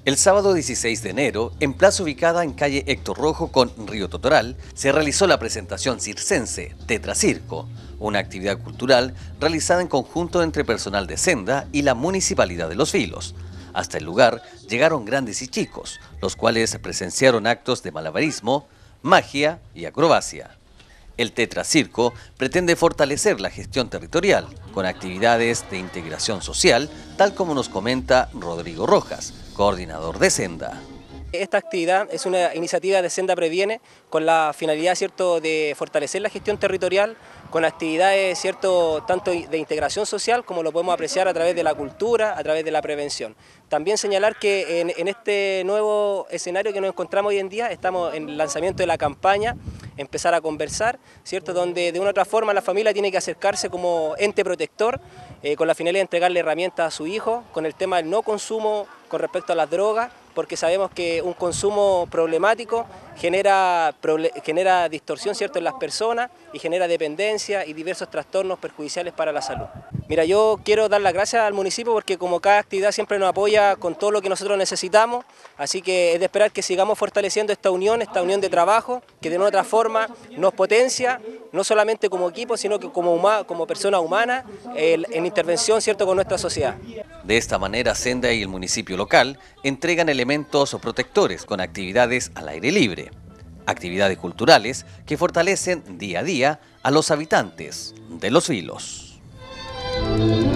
El sábado 16 de enero, en plaza ubicada en calle Héctor Rojo con Río Totoral, se realizó la presentación circense Tetracirco, una actividad cultural realizada en conjunto entre personal de Senda y la Municipalidad de Los Vilos. Hasta el lugar llegaron grandes y chicos, los cuales presenciaron actos de malabarismo, magia y acrobacia. El Tetracirco pretende fortalecer la gestión territorial con actividades de integración social, tal como nos comenta Rodrigo Rojas, coordinador de Senda. Esta actividad es una iniciativa de Senda Previene con la finalidad, ¿cierto?, de fortalecer la gestión territorial con actividades, ¿cierto?, tanto de integración social como lo podemos apreciar a través de la cultura, a través de la prevención. También señalar que en este nuevo escenario que nos encontramos hoy en día estamos en el lanzamiento de la campaña Empezar a Conversar, ¿cierto?, donde de una u otra forma la familia tiene que acercarse como ente protector con la finalidad de entregarle herramientas a su hijo con el tema del no consumo con respecto a las drogas, porque sabemos que un consumo problemático genera distorsión, ¿cierto?, en las personas y genera dependencia y diversos trastornos perjudiciales para la salud. Mira, yo quiero dar las gracias al municipio porque como cada actividad siempre nos apoya con todo lo que nosotros necesitamos, así que es de esperar que sigamos fortaleciendo esta unión de trabajo, que de una u otra forma nos potencia, no solamente como equipo, sino que como persona humana en intervención, ¿cierto?, con nuestra sociedad. De esta manera, Senda y el municipio local entregan elementos protectores con actividades al aire libre, actividades culturales que fortalecen día a día a los habitantes de Los Vilos.